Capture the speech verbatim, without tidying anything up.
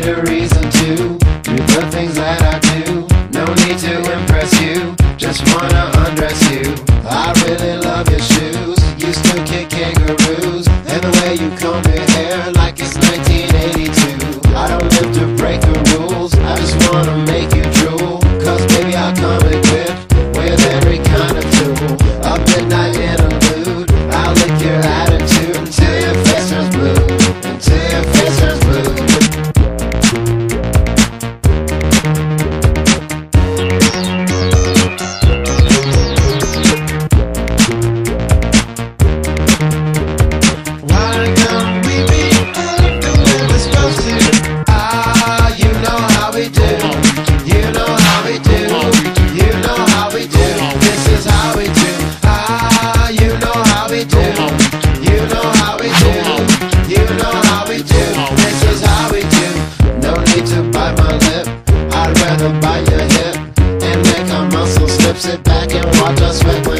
need a reason to do the things that I do. No need to impress you, just wanna undress you. I really love your shoes, you still kick kangaroos, and the way you comb your hair like it's nineteen eighty-two. I don't live to break the rules, I just wanna make you drool. Cause baby I come equipped with every kind of tool. A midnight interlude, I'll lick your attitude until your face turns blue, until your face turns blue. Bite your hip and make our muscles slip. Sit back and watch us sweat.